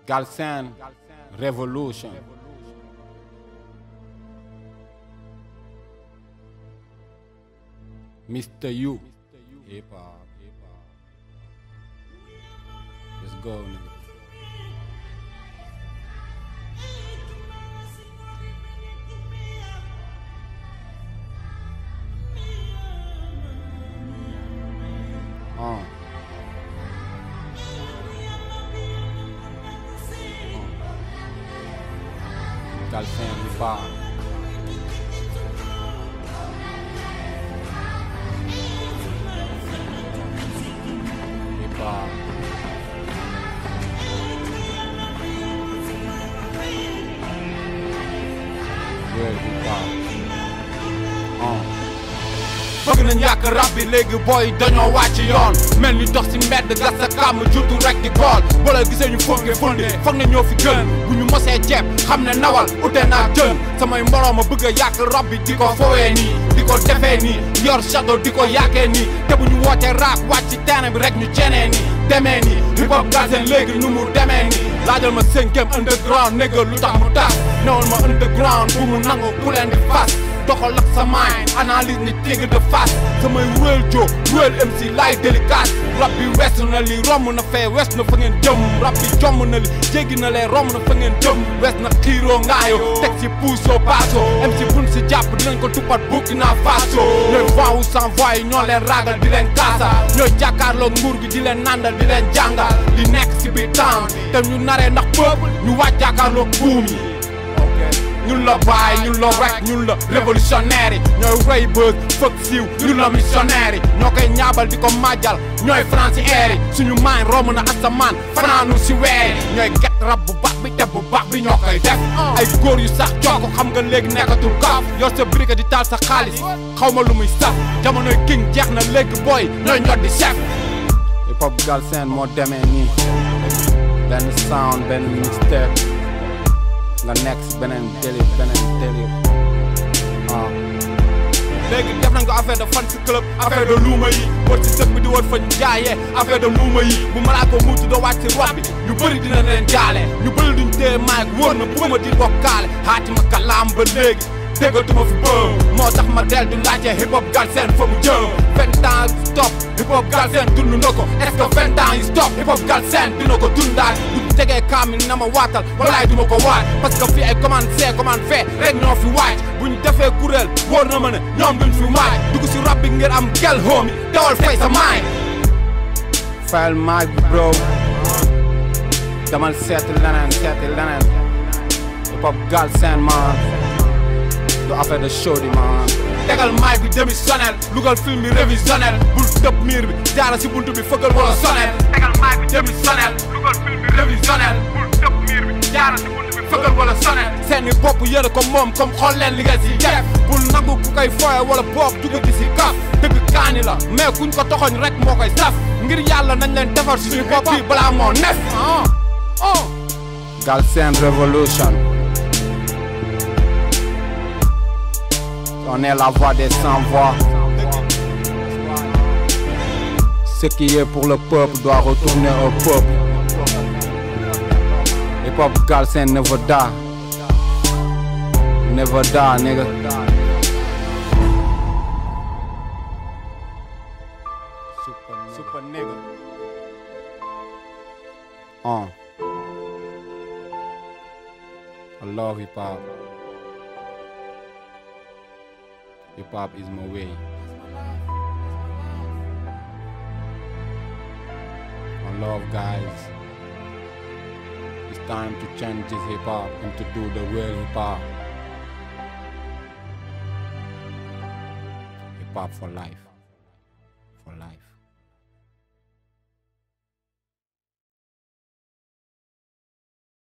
Galsen Revolution. Mr. U. Hip hop. Let's go, nigga. Galsen hip hop. Hip hop. Real hip hop. Bëgg nañ yàq rap bi léegi boy dañoo wàcc yoon mel ni dox ci mbedd gas sa kàmm juutu rek di kool boo la gisee ñu foog foog ne ñoo fi gën bu ñu mosee ceeb xam ne nawal ute naa jën samay moroom a bëgg a yàq rap bi di ko fowee nii di ko defee nii yor château di ko yàqee nii te bu ñu wootee raak wàcc ci terrain bi rek ñu cenee nii demee nii hip hop Galsen léegi nu mu demee nii laajal ma 5e underground nigga lu tax mu tax newal ma underground bu mu nangu ku leen di fas doxal ak sa mind analyse ni tigre de face samay ruel jo ruel MC lay délicat rap bi weesu na li romb na fee wees na fa ngeen jëm rap bi jomm na li jéggi na lee romb na fa ngeen jëm wees na xiiroo ngaayo teg si puusoo paasoo MC buñ si jàpp dinañ ko tuppat Burkina Faso ñooy voix ou sans voix yi ñoo leen ragal di leen kaasa ñooy jàkkaarloog nguur gi di leen nandal di leen jàngal li nekk si biir town te ñu naree ndax peuple ñu wàcc jàkkaarloog buum yi ñun la baay ñun la rek ñun la révolutionnaire yi ñooy rey bëgg fëgg siiw ñun la missionnaire yi ñoo koy ñaabal di ko màjjal ñooy français yi suñu maañ romb na asamaan fanaanu si weer yi ñooy get rab bu baax bi te bu baax bi ñoo koy def ay góor yu sax cooko xam nga léegi nekkatul kaaf yor sa brique di taal sa xaalis xaw ma lu muy saf jamonoy king jeex na léegi booy ñooy ñot di chef hip hop Galsen moo demee nii benn sound benn mixtape nga nekk si beneen délire léegi def nañ ko affaire de fan si club affaire de luuma yi wër si sëg bi di wër fañ jaayee affaire de luuma yi bu malaa ko muutu doo wàcc si rab bi ñu bëri dina leen jaale ñu bëri duñ téye maag wóor na bu ma di bokkaale xaati ma kalaam ba léegi déggatuma fi bë moo tax ma del du laajte hip hop Galsen fa mu jëm 20 ans stop hip hop Galsen dund na ko est-ce que 20 ans yi stop hip hop Galsen dina ko dundaat bu tegee kaamil na ma waatal walaay duma ko waat parce que fii ay commande C commande fait rek ñoo fi waaj bu ñu defee kuréel wóor na ma ne ñoom duñ fi maaj dugg si rap bi ngir am gel homie dawal fay sa maay fayal maaj bi bro damal seeti leneen hip hop Galsen man du affaire de show di man tegal maay bi démissionnel lugal film bi révisionnel bul tëb miir bi jaara si buntu bi fëggal wala sonel tegal maay bi démissionnel lugal film bi révisionnel bul tëb miir bi jaara si buntu bi fëggal wala sonel seeni bopp yëre ko moom comme xool leen li nga si def bul nangu ku koy fooye wala boog dugg ci si kaf dëgg kaani la mais kuñ ko toxoñ rek moo koy saf ngir yàlla nañ leen defar suñu bopp yi balaa moo nef Galsen Revolution. On est la voix des sans-voix. Ce qui est pour le peuple doit retourner au peuple. Hip hop Galsen never die. Never die, nigga. Super nigga. I love hip hop. Hip hop is my way. I love guys. It's time to change this hip hop and to do the real hip hop. Hip hop for life.